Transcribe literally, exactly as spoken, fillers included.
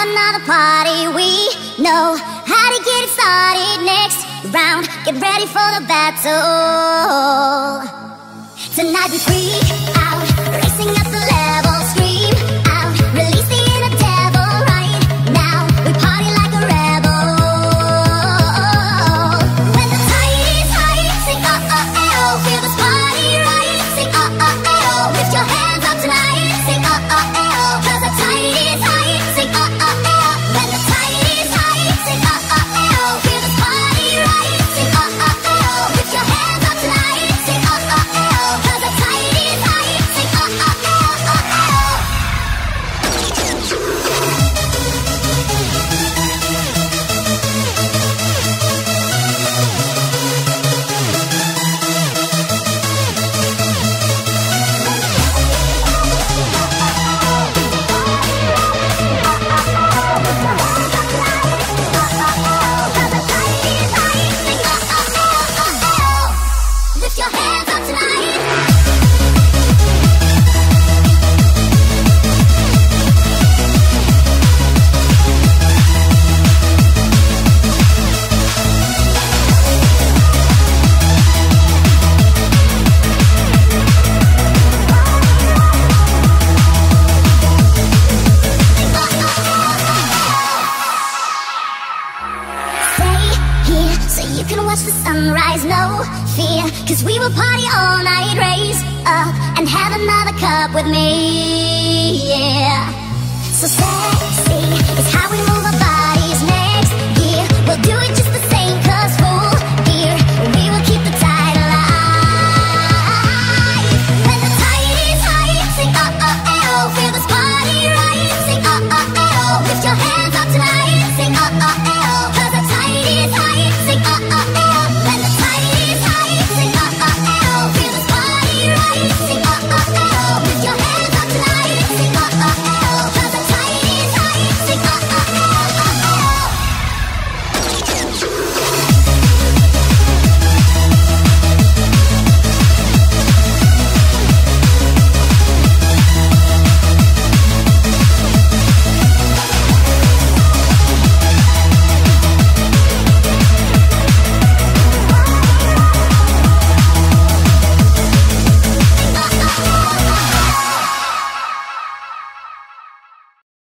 another party. We know how to get it started. Next round, get ready for the battle. Tonight we freak out, racing up the level. Scream out, release the inner devil. Right now, we party like a rebel. When the tide is high, sing oh oh oh. Feel this party right, sing oh oh oh. Lift your hands up tonight, sing oh oh oh. Cause the tide is high, sing oh oh oh. When the tide is high, sing oh oh oh. Feel this party right, sing oh oh oh. Lift your hands up tonight, sing oh oh oh. Cause the tide is high, sing oh oh oh oh oh. Lift your hands up tonight. So you can watch the sunrise, no fear. Cause we will party all night, raise up and have another cup with me.